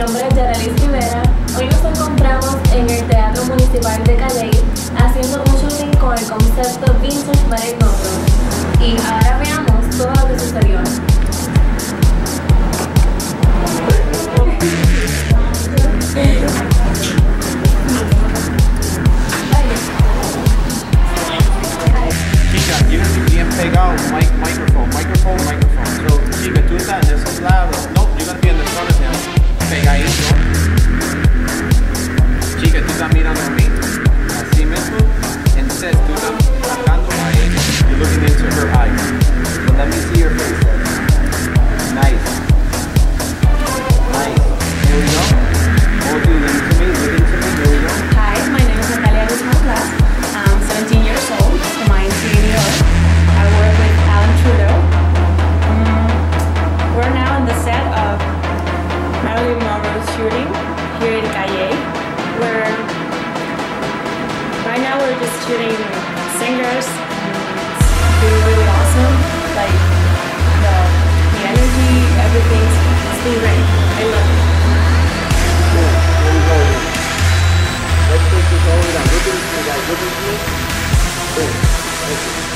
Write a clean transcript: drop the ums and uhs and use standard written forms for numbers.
nombre es Rivera. Hoy nos encontramos en el Teatro Municipal de Calle haciendo un shooting con el concepto Vintage Marine Motor. Y ahora veamos todo lo que sucedió. Chica, tienes que bien pegado, microphone. So, chica, tú estás en esos lados. No, you're gonna be in the front of him. Pegadito. Chica, tú estás mirando a mí. Así mismo. Instead, tú estás tocando a ella. You're looking into her eyes. So let me see your face. Nice. Here we go. Oh, dude, look into me. Here we go. Hi, my name is Natalia Guzmán. I'm 17 years old from New York. I work with Trudeau. We're now on the set of Marilyn Monroe's shooting here in Calle. Right now we're just shooting singers. It's been really awesome. Like the energy, it's been great. I love it. Cool. Here we go. Let's take this all the way down. Look at me, guys. Look at me. Boom. Okay.